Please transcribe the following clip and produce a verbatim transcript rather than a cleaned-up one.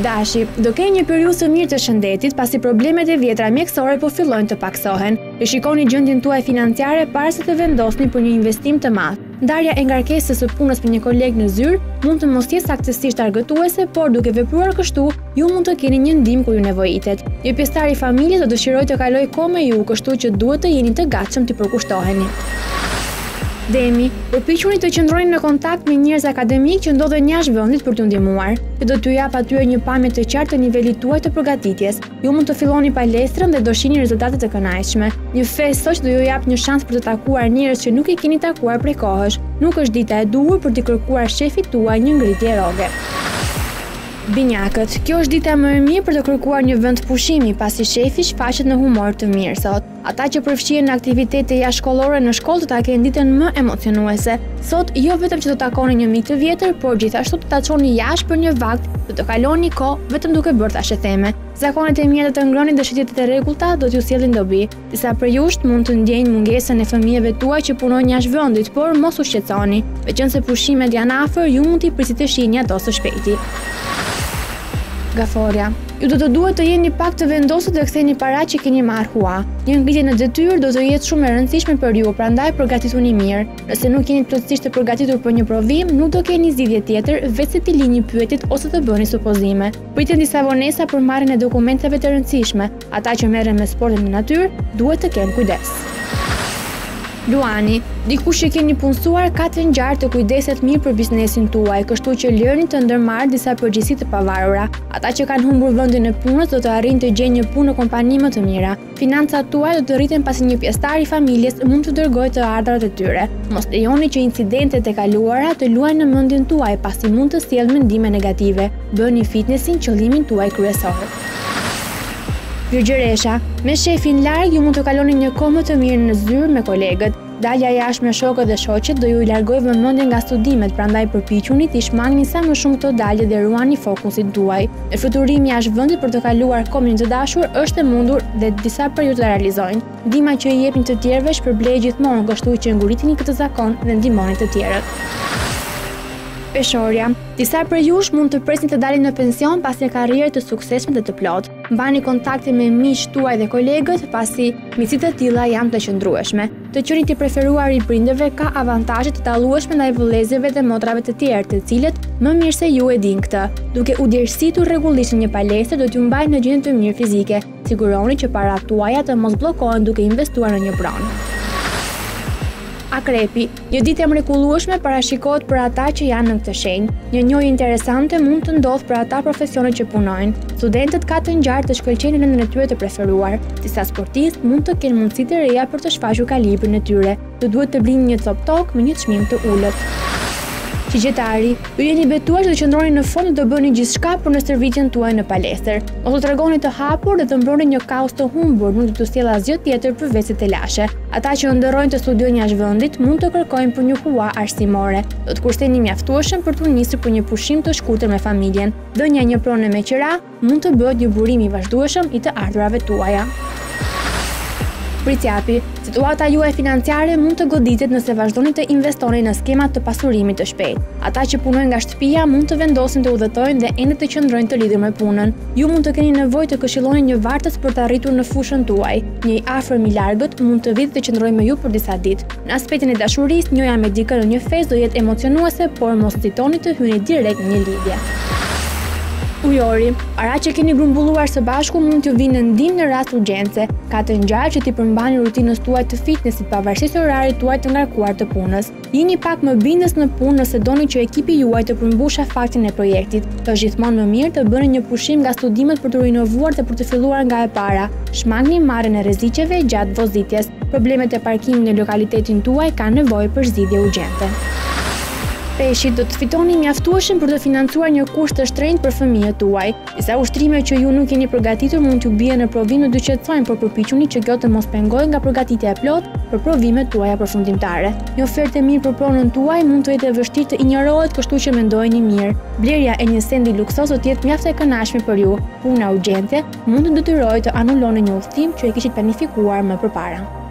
Dashi, do ke një periudhë të mirë të shëndetit pasi problemet e vjetra mjekësore po fillojnë të paksohen. Rishikoni gjendjen tuaj financiare para se të vendosni për një investim të madh. Ndarja e ngarkesës së punës për një koleg në zyrë mund të mos jetë saktësisht argëtuese, por duke vepruar kështu, ju mund të keni një ndihmë kur ju nevojitet. Një pjesëtar i familjes do dëshirojë të kalojë kohë me ju, kështu që duhet të jeni të gatshëm të përkushtoheni. Demi, përpiquni të qëndroni në kontakt me njerëz akademik që ndodhen jashtë vendit për t'ju ndihmuar. Kjo do t'ju jap atyre një pamje të qartë të nivelit tuaj të përgatitjes. Ju mund të filloni palestrën dhe do shihni rezultate të kënaqshme. Një festë sot do ju jap një shans për të takuar njerëz që nuk i keni takuar prej kohësh. Nuk është dita e duhur për t'i kërkuar shefit tuaj një ngritje rroge. Binjakët, kjo është dita më e mirë për të kërkuar një vend pushimi pasi shefi shfaqet në humor të mirë sot. Ata që përfshihen në aktivitete jashtë-shkollore në shkollë do ta kenë ditën më emocionuese. Sot jo vetëm që do takoni një mik të vjetër, por gjithashtu do ta çoni jashtë për një vakt, do të kaloni kohë vetëm duke bërë tashetheme. Zakonet e mira të ngrënit dhe shitjet e rregullta do t'ju sjellin dobi. Disa prej jush mund të ndjejnë mungesën e fëmijëve tuaj që punojnë jashtë vendit, por mos u shqetësoni. Meqense pushimet janë afër, ju mund t'i prisni të shihni ato së shpejti. Gaforja. Ju do të duhet të jeni pak të vendosur dhe ktheni paratë që keni marrë hua. Një ngritje në detyrë do të jetë shumë e rëndësishme për ju, prandaj përgatituni mirë. Nëse nuk jeni plotësisht të përgatitur për një provim, nuk do keni zgjidhje tjetër veçse të lini pyetjet ose të bëni supozime. Pritën disa vonesa për marrjen e dokumenteve të rëndësishme. Ata që merren me sportin në natyrë duhet të kenë kujdes. Luani, dikush që keni punësuar ka të ngjarë të kujdeset mirë për biznesin tuaj, kështu që lërni të ndërmarrë disa përgjegjësi të pavarura. Ata që kanë humbur vendin e punës do të arrijnë të gjejnë një punë në kompani më të mira. Financat tuaj do të rriten pasi një pjesëtar i familjes mund të dërgojë të ardhurat e tyre. Mos lejoni që incidentet e kaluara të luajnë në mendjen tuaj pasi mund të sjellë mendime negative. Bëni fitnessin qëllimin tuaj kryesor. Virgjëresha, me shefin larg ju mund të kaloni një kohë më të mirë në zyrë me kolegët. Dalja jashtë me shokët dhe shoqet do ju largojë vëmendjen nga studimet, prandaj përpiquni të shmangni sa më shumë këto dalje dhe ruani fokusin tuaj. Në fluturim jashtë vendit për të kaluar kohë me një të dashur është e mundur dhe disa prej ju të realizojnë. Ndihma që i jepni të tjerëve shpërblej gjithmonë, kështu që ngurritini këtë zakon dhe ndihmoni të tjerët. Peshorja. Disa prej jush mund të presin të dalin në pension pas një karriere të suksesshme dhe të plotë. Mbani kontakte me miqtë tuaj dhe kolegët pasi miqësitë të tilla janë të qëndrueshme. Të qenit i preferuar i prindërve ka avantazhe të dallueshme ndaj vëllezërve dhe motrave të tjerë, të cilët më mirë se ju e dinë këtë. Duke u dërsitur rregullisht në një palestër do t'ju mbajnë në gjendje të mirë fizike. Siguroni që paratë tuaja të mos bllokohen duke investuar në një pronë. Akrepi, një ditë e mrekullueshme parashikohet për ata që janë në këtë shenjë. Një njohje interesante mund të ndodhë për ata profesionet që punojnë. Studentët ka të ngjarë të shkëlqejnë në vendin e tyre të preferuar. Disa sportistë mund të kenë mundësi të reja për të shfaqur kalibrin e tyre. Do duhet të blini një cop tok me një çmim të ulët. Qytetari, ju jeni betuar që të qëndroni në fund dhe të bëni gjithçka për në stërvitjen tuaj në palestër. Ose të tregoni të hapur dhe të mbroni një kaos të humbur, nuk do t'ju sjellë asgjë tjetër përveç se të lashe. Ata që ndërrojnë të studiojnë jashtë vendit mund të kërkojnë për një hua arsimore. Do të kurseni mjaftueshëm për të nisur për një pushim të shkurtër me familjen. Dhënia një pronë me qira mund të bëhet një burim i vazhdueshëm i të ardhurave tuaja. Pritjapi, situata juaj financiare mund të goditet nëse vazhdoni të investoni në skema të pasurimit të shpejtë. Ata që punojnë nga shtëpia mund të vendosin të udhëtojnë dhe ende të qëndrojnë të lidhur me punën. Ju mund të keni nevojë të këshilloni një vartës për të arritur në fushën tuaj. Një i afërm i largët mund të vijë të qëndrojë me ju për disa ditë. Në aspektin e dashurisë, njëja me dikën në një festë do jetë emocionuese, por mos hezitoni të hyni direkt në një lidhje. Ujori, para që keni grumbulluar së bashku mund t'ju vinë në ndihmë në rast urgjence. Ka të ngjarë që t'i përmbani rutinës tuaj të fitnessit pavarësisht orarit tuaj të ngarkuar të punës. Jini pak më bindës në punë nëse doni që ekipi juaj të përmbusha faktin e projektit. Është gjithmonë më mirë të bëni një pushim nga studimet për të rinovuar dhe për të filluar nga e para. Shmangni marrjen e rreziqeve gjatë vozitjes. Problemet e parkimit në lokalitetin tuaj kanë nevojë për zgjidhje urgjente. Peshit, do të fitoni mjaftueshëm për të financuar një kusht të shtrenjtë për fëmijët tuaj. Disa ushtrime që ju nuk jeni përgatitur mund t'ju bien në provim në dy qetësojnë, por përpiquni që kjo të mos pengojë nga përgatitja e plotë për provimet tuaja përfundimtare. Një ofertë e mirë për pronën tuaj mund të jetë e vështirë të injorohet, kështu që mendojeni mirë. Blerja e një sendi luksos do të jetë mjaft e kënaqshme për ju. Puna urgjente mund të detyrojë të anuloni një udhtim që e kishit planifikuar më përpara.